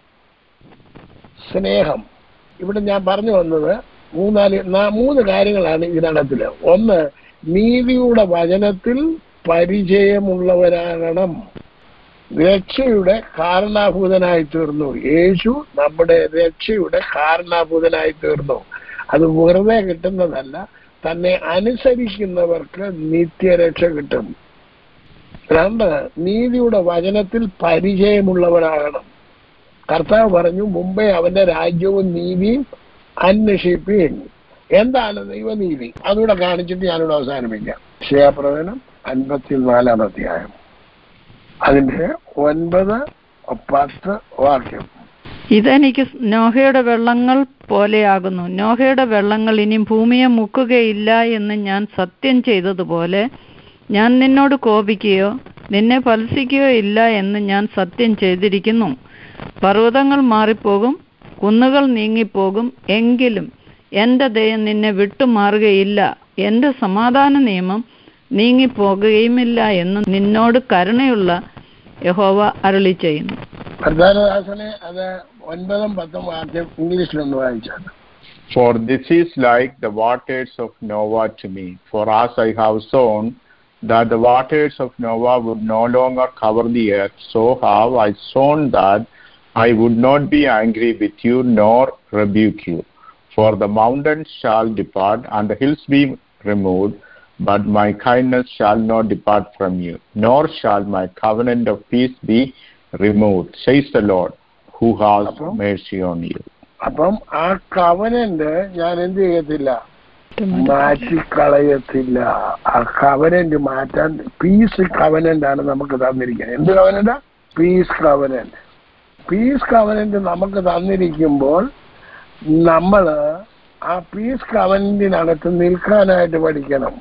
Speaker 2: സ്നേഹം. ഇവിടെ ഞാൻ പറഞ്ഞു വന്നത് മൂന്നാല് മൂന്ന് കാര്യങ്ങളാണ് ഇതിനകത്തില്. ഒന്ന്, നീതിയുടെ വചനത്തിൽ പരിചയമുള്ളവരാകണം. രക്ഷയുടെ കാരണാഭൂതനായി തീർന്നു. യേശു നമ്മുടെ രക്ഷയുടെ കാരണാഭൂതനായി തീർന്നു. അത് വെറുതെ കിട്ടുന്നതല്ല, തന്നെ അനുസരിക്കുന്നവർക്ക് നിത്യരക്ഷ കിട്ടും. രണ്ട്, നീതിയുടെ വചനത്തിൽ പരിചയമുള്ളവരാകണം. കർത്താവ് പറഞ്ഞു, മുമ്പേ അവന്റെ രാജ്യവും നീതിയും അന്വേഷിപ്പീൻ. എന്താണ് ദൈവനീതി? അതുകൂടെ കാണിച്ചിട്ട് ഞാനിവിടെ അവസാനിപ്പിക്കാം. ക്ഷേപ്രവചനം അൻപത്തിനാലാം അധ്യായം അതിന്റെ ഒൻപത് പത്ത് വാക്യം.
Speaker 3: ഇതെനിക്ക് നോഹയുടെ വെള്ളങ്ങൾ പോലെയാകുന്നു. നോഹയുടെ വെള്ളങ്ങൾ ഇനി ഭൂമിയെ മുക്കുകയില്ല എന്ന് ഞാൻ സത്യം ചെയ്തതുപോലെ ഞാൻ നിന്നോട് കോപിക്കുകയോ നിന്നെ ഫലസിക്കുകയോ ഇല്ല എന്ന് ഞാൻ സത്യം ചെയ്തിരിക്കുന്നു. പർവ്വതങ്ങൾ മാറിപ്പോകും, കുന്നുകൾ നീങ്ങിപ്പോകും, എങ്കിലും എൻ്റെ ദയ നിന്നെ വിട്ടുമാറുകയില്ല, എൻ്റെ സമാധാന നിയമം നീങ്ങിപ്പോകുകയുമില്ല എന്ന് നിന്നോട് കരുണയുള്ള യഹോവ അരുളി ചെയ്യുന്നു.
Speaker 1: For this is like the waters of Noah to me. For as I have sown that the waters of Noah would no longer cover the earth, so have I sown that I would not be angry with you nor rebuke you. For the mountains shall depart and the hills be removed, but my kindness shall not depart from you, nor shall my covenant of peace be removed, says the Lord, who has mercy on you.
Speaker 2: അപ്പം ആ covenant ഞാൻ എന്ത് ചെയ്യത്തില്ല? മാറ്റിക്കളയത്തില്ല. ആ covenant മാറ്റാൻ piece covenant ആണ് നമുക്ക് തന്നിരിക്കുന്നത്. എന്ത് കവനന്റാ? Peace covenant. പീസ് കവനന്റ് നമുക്ക് തന്നിരിക്കുമ്പോൾ നമ്മൾ ആ പീസ് കവനന്റിനകത്ത് നിൽക്കാനായിട്ട് പഠിക്കണം.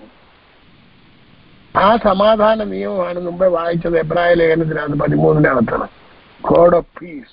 Speaker 2: ആ സമാധാന നിയമമാണ് മുമ്പേ വായിച്ചത് എബ്രായ ലേഖനത്തിനകത്ത് പതിമൂന്നിനകത്താണ്. God of peace.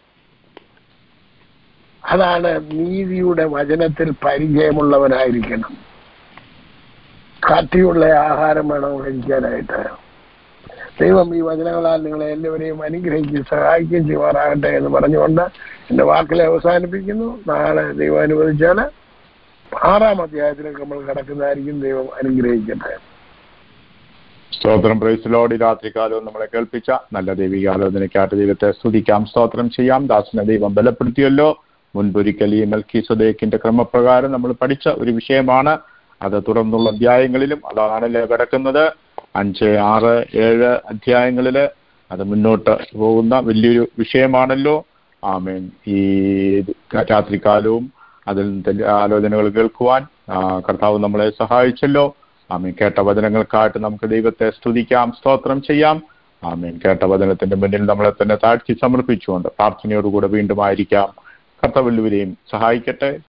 Speaker 2: അതാണ് നീതിയുടെ വചനത്തിൽ പരിചയമുള്ളവനായിരിക്കണം. കട്ടിയുള്ള ആഹാരം വേണം കഴിക്കാനായിട്ട്. ദൈവം ഈ വചനങ്ങളാൽ നിങ്ങളെ എല്ലാവരെയും അനുഗ്രഹിക്കുകയും സഹായിക്കുകയും ചെയ്യുമാറാകട്ടെ എന്ന് പറഞ്ഞുകൊണ്ട് എന്റെ വാക്കിലെ അവസാനിപ്പിക്കുന്നു. നാളെ ദൈവം അനുവദിച്ചാൽ ആറാം അധ്യായത്തിലേക്ക് നമ്മൾ കിടക്കുന്നതായിരിക്കും. ദൈവം അനുഗ്രഹിക്കട്ടെ.
Speaker 1: സ്തോത്രം. Praise Lord. രാത്രികാലവും നമ്മളെ കേൾപ്പിച്ച നല്ല ദൈവിക ആലോചനയ്ക്കായിട്ട് ദൈവത്തെ സ്തുതിക്കാം, സ്തോത്രം ചെയ്യാം. ദാസനെ ദൈവം ബലപ്പെടുത്തിയല്ലോ. മുൻപൊരിക്കൽ ഈ മെൽക്കീസദേക്കിന്റെ ക്രമപ്രകാരം നമ്മൾ പഠിച്ച ഒരു വിഷയമാണ്. അത് തുടർന്നുള്ള അധ്യായങ്ങളിലും അതാണല്ലേ കിടക്കുന്നത്. അഞ്ച് ആറ് ഏഴ് അധ്യായങ്ങളില് അത് മുന്നോട്ട് പോകുന്ന വലിയൊരു വിഷയമാണല്ലോ. ആമേൻ. ഈ രാത്രികാലവും അതിൽ ആലോചനകൾ കേൾക്കുവാൻ കർത്താവ് നമ്മളെ സഹായിച്ചല്ലോ. ആമേൻ. കേട്ട വചനങ്ങൾക്കായിട്ട് നമുക്ക് ദൈവത്തെ സ്തുതിക്കാം, സ്തോത്രം ചെയ്യാം. ആമേൻ. കേട്ട വചനത്തിന്റെ മുന്നിൽ നമ്മളെ തന്നെ താഴ്ത്തി സമർപ്പിച്ചുകൊണ്ട് പ്രാർത്ഥനയോടുകൂടെ വീണ്ടും ആയിരിക്കാം. കർത്താവ് എല്ലാവരെയും സഹായിക്കട്ടെ.